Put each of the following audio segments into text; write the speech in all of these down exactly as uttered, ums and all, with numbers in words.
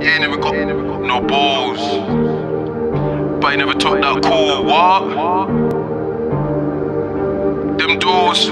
You ain't never got no balls, but you never took that cool. What? Them doors.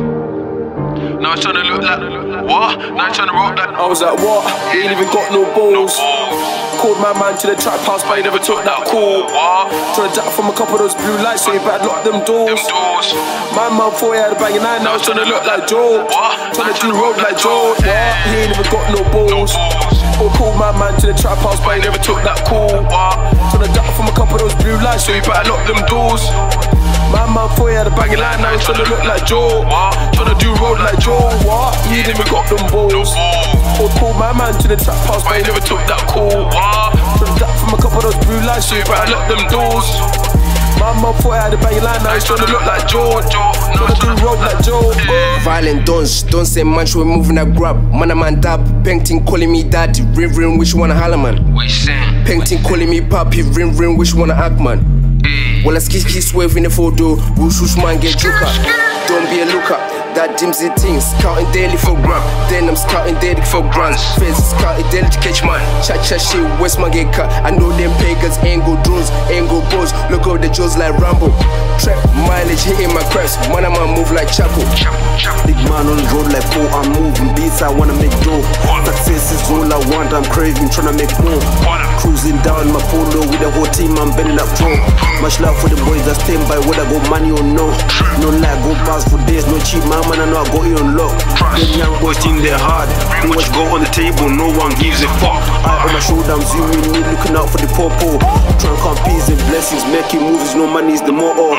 Now I'm trying to look like what? Now I'm trying to rock that. I was like, what? You ain't even got no balls. Called my man to the trap house, but he never took that call. Trying to jack from a couple of those blue lights, so he better lock them doors. My man thought he had a banging eye, now he's trying to look like Joe. Trying to do road like Joe. What? He ain't even got no balls. Or called my man to the trap house, but he never took that call. Trying to jack from a couple of those blue lights, so he better lock them doors. My man thought he had a banging line, now he's trying to look like Joe. Trying to do road like Joe. What? He ain't even got them balls. Or called my man to the trap house, but he never took that call. Trying to jack from a couple of those blue lights, so he better lock them doors. My man thought I had a banging line, now he's trying to look like Joe. Trying to do road like Joe. Violent dons, don't say much, we're moving that grab. Man a man dab, painting calling me daddy. Ring ring, wish you wanna holler man. What you saying? Painting calling me papi. Ring ring, wish you wanna act man. Well, let's kiss kiss wave in the photo. Whoosh whoosh man get juka. Don't be a looker. That dims the things, counting daily for grab. Then I'm scouting daily for grants. Feds scouting daily to catch man. Chat chat shit, West man get cut. I know them pagans ain't go drones, ain't go bows. Look out the jaws like Rambo. Trap mileage hitting my crest. Man, I'm move like Chapo. Big man on the road like four, I'm moving beats, I wanna make dough. Success is all I want, I'm craving, tryna make more. Cruising down my polo with the whole team, I'm bending up pro. Much love for the boys that stand by, whether I got money or no. No lie, go pass for days, no cheap, man, man, I know I got you on lock. Them young boys think they're hard, do what you got on the table, no one gives a fuck. I on my shoulder, I'm zooming in, looking out for the popo. Trying to count peace and blessings, making moves, no money is the motto.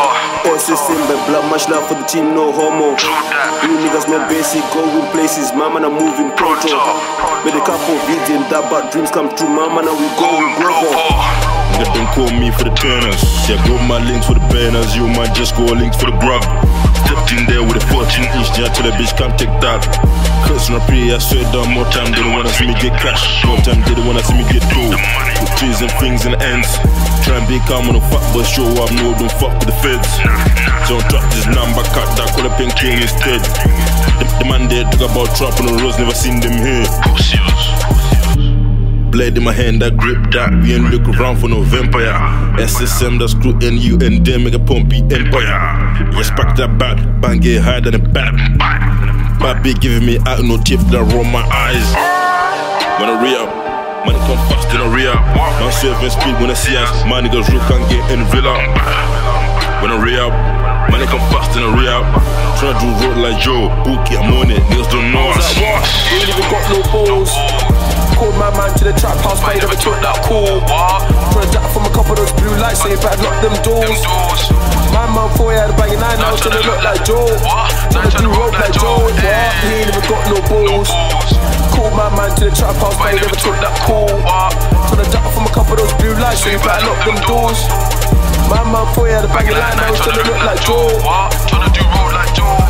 S S M, but blood, much love for the team, no homo. You niggas no basic, going places, my man, I'm moving pronto. With a couple of videos, that bad dreams come true, my man, we going global. Nigga don't call me for the turners. Yeah, got my links for the banners. You might just go links for the grub. Stepped in there with a fourteen inch, yeah, tell the bitch come take that. Cause when I pray, I swear down more time, they don't wanna see me get cash. More time, they don't wanna see me get dough. With trees and things and ends. Try and be calm on the fuck, but show up, no, don't fuck with the feds. Don't drop this number, cut that, call a pink king instead. The, the man there talk about trap on the roads, never seen them here. Blade in my hand, I grip that. We ain't look around for no vampire. S S M, that's crew N U and them, make a pumpy empire. Yes, pack that back, bang get higher than a bat. Bad be giving me out no tip that roll my eyes. When I re-up, money come fast in a re-up. Man surfing speed when I see us. My niggas real can't get in the villa. When I re-up, money come fast in a re-up. Tryna do road like Joe, Bookie, I'm on it, niggas don't know us. You ain't even got no balls. Called my man to the trap house, but he never took that call. Trying to jack from a couple of those blue lights, so he better lock them doors. My man thought he had a banging eye, now he's trying to look like Joe. Trying to do road like Joe. What? He ain't even got no balls. Called my man to the trap house, but he never took that call. Trying to jack from a couple of those blue lights, so he better lock them doors. My man thought he had a banging line, now he's trying to look like Joe. Trying to do road like Joe.